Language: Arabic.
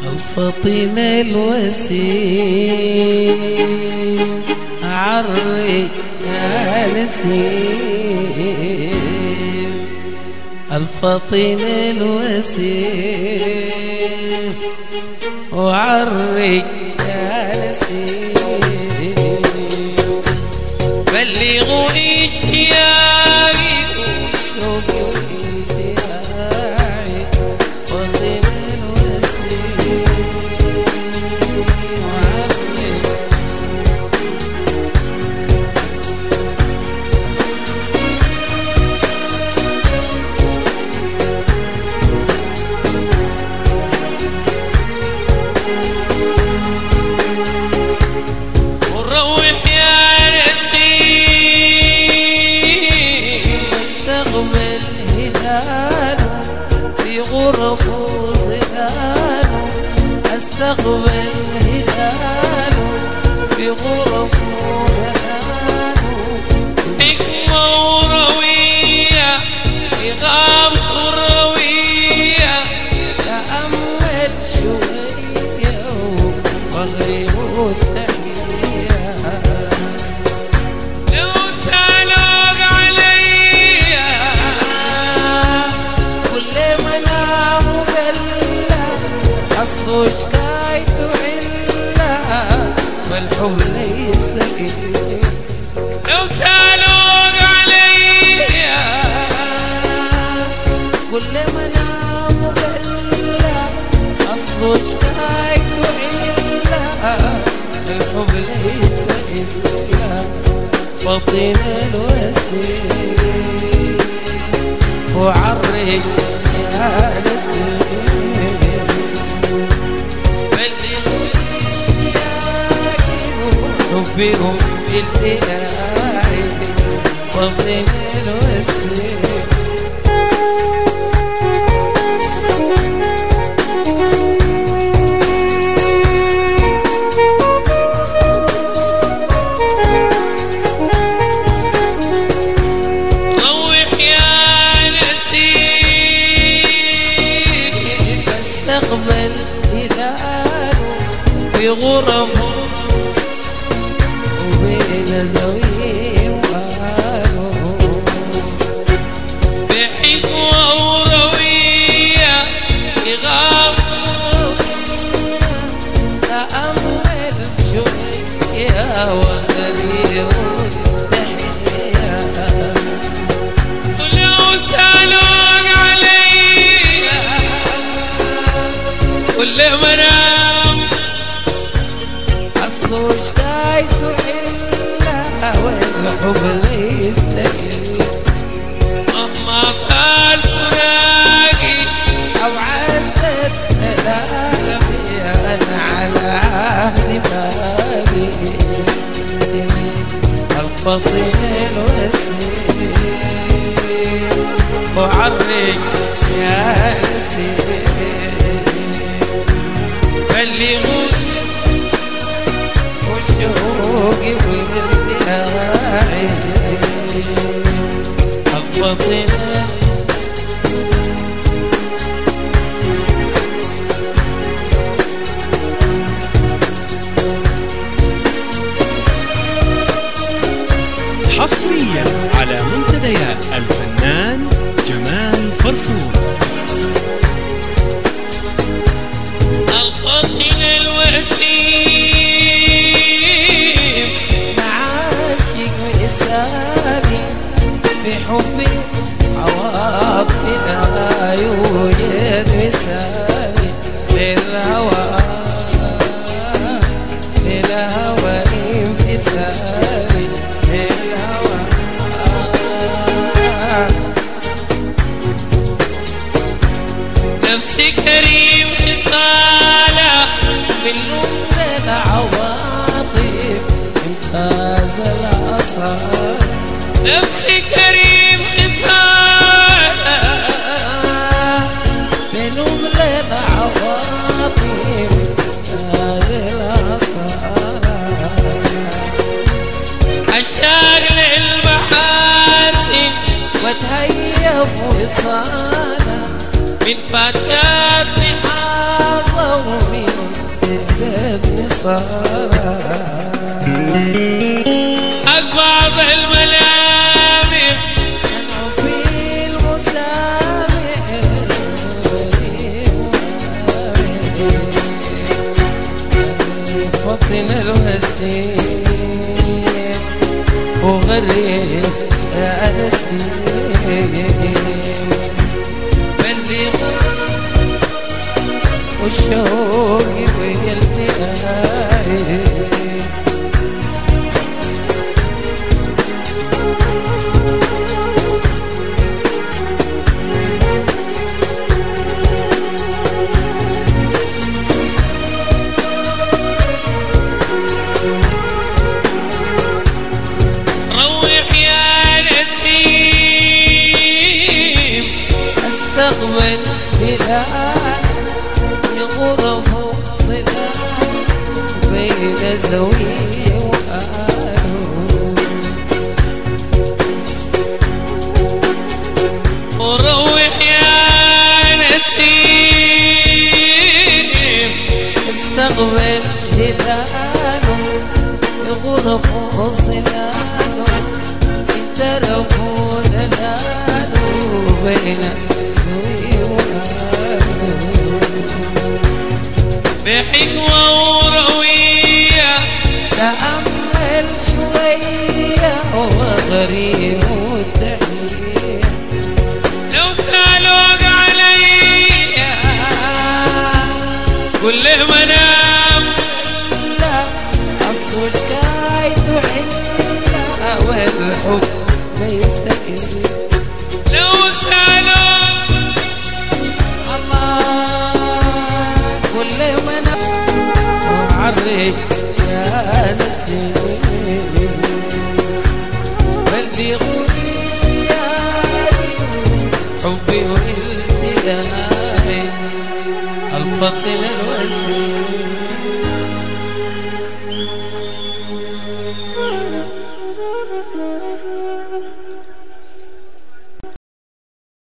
الفطين الوسيم عري يا نسيم، الفطين الوسيم وعري يا نسيم، بلغوا اشتياقي وشوقي وانتهاعي، فطين الوسيم وعري. غرف وظلال استقبل هلاله في غرف وظلال، حكمة وروية نظام كروية، تأمل شوية واغرب التحية. لو سألوك عليا كل ما أصله شكايته علة والحب ليس إلا. لو سألوك عليا كل ما نام قلة، أصله شكايته علة الحب ليس إلا. فطين الوسيم وعرق يا نسيم، حبهم بالدعاء فضل الوسيم. روح يا نسيم استقبل هلاله في غرفه زوي وقالوا بحكمة وروية يغاب، تأمل شوية وغريب التحية. لو سألوك عليا كل ما نام أصله شكايته والحب ليس إلا. مهما طال فراقي أو عزت ألامي أنا على عهدي باقي. الفطين الوسيم وعرق يا نسيم، بلغوا وشوقي وانتهاعي. الفطين حصريا على منتديات الفنان جمال فرفور. الفطين الوسيم معاشق وإسامي بحبي عواطفنا يوجد وسامي للهوى للهوى انفسامي للهوى. نفسي كريم خصالة من نور العواطف انقاذ الأصال. نفسي كريم خصالة من نور العواطف انقاذ الأصال. أشتاق للمحاسن واتهيب وصالة من فتاة لحاظة ومن أقباب الملامح أنا في المسامح فطن الوسيم وغريب يا نسيم بلغ والشوق بالنهاية روح يا نسيم استقبل هلال يغرف صلال بين زوي وآله وروح يا نسيم استقبل هلاله يغرف صلاله يترفوا دلاله بين زوي وآله بحكمة وروية تأمل شوية وغريب والتحية لو سألوك عليا قل له منام لا أصل شكايته حية والحب ليس إلي لو سألوك الله كل من عرف يا نسيم قلبي غريش يا حبي والتداعي الفطن الوسيم